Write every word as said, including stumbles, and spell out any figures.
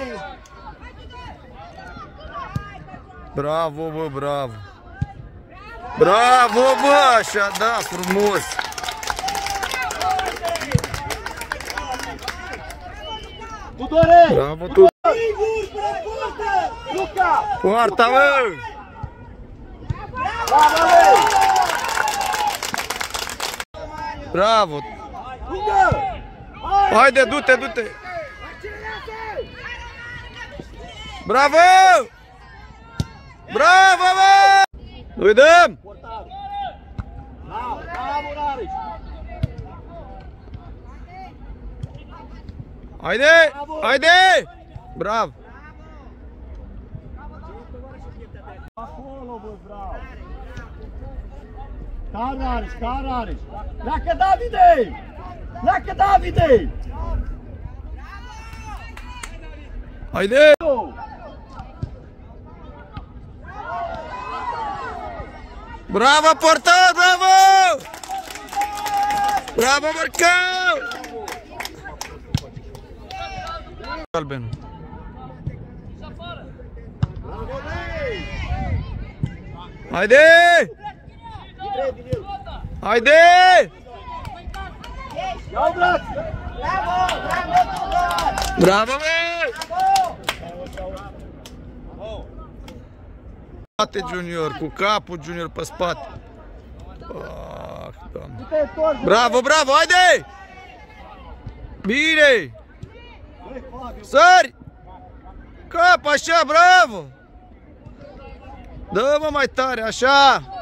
Bravo, bă, bravo! Bravo, bă, așa, da, frumos! Tudore! Bravo, tu! Luca! Poarta, bă! Bravo! Haide, du-te, du-te! Bravo! Bravo, bă! Nu-i dăm! Haide! Haide! Bravo! Acolo, bă, bravo! Care Aris, care Aris? Pleacă Davide! Pleacă Davide! Haide! Bravo, portar, bravo! Bravo, Marcão! Albeno. Haide! Haide! Ia-o, braț! Bravo, bă! Spate Junior, cu capul Junior pe spate. Ah, Doamne. Bravo, bravo, haide! Bine! Sări! Cap, așa, bravo! Dă-mă mai tare, așa!